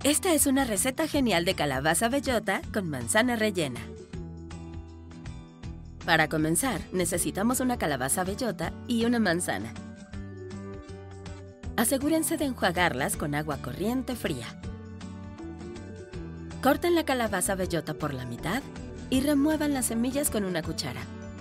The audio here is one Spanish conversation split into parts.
Esta es una receta genial de calabaza bellota con manzana rellena. Para comenzar, necesitamos una calabaza bellota y una manzana. Asegúrense de enjuagarlas con agua corriente fría. Corten la calabaza bellota por la mitad y remuevan las semillas con una cuchara.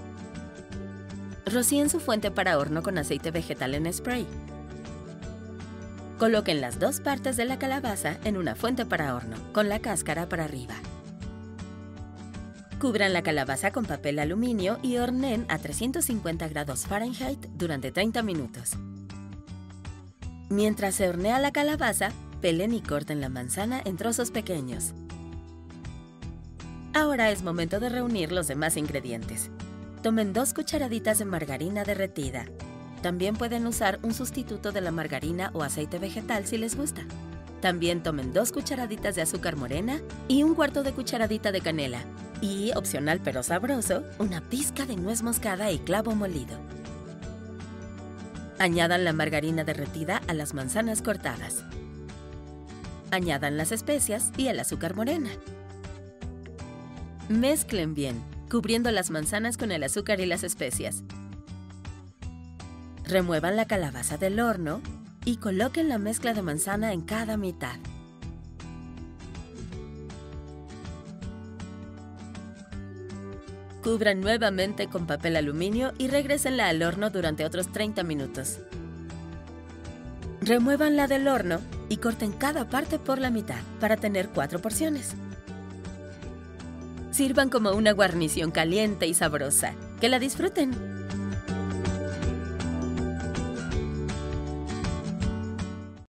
Rocíen su fuente para horno con aceite vegetal en spray. Coloquen las dos partes de la calabaza en una fuente para horno, con la cáscara para arriba. Cubran la calabaza con papel aluminio y horneen a 350 grados Fahrenheit durante 30 minutos. Mientras se hornea la calabaza, pelen y corten la manzana en trozos pequeños. Ahora es momento de reunir los demás ingredientes. Tomen 2 cucharaditas de margarina derretida. También pueden usar un sustituto de la margarina o aceite vegetal si les gusta. También tomen 2 cucharaditas de azúcar morena y 1/4 de cucharadita de canela. Y, opcional pero sabroso, una pizca de nuez moscada y clavo molido. Añadan la margarina derretida a las manzanas cortadas. Añadan las especias y el azúcar morena. Mezclen bien, cubriendo las manzanas con el azúcar y las especias. Remuevan la calabaza del horno y coloquen la mezcla de manzana en cada mitad. Cubran nuevamente con papel aluminio y regrésenla al horno durante otros 30 minutos. Remuévanla del horno y corten cada parte por la mitad para tener 4 porciones. Sirvan como una guarnición caliente y sabrosa. ¡Que la disfruten!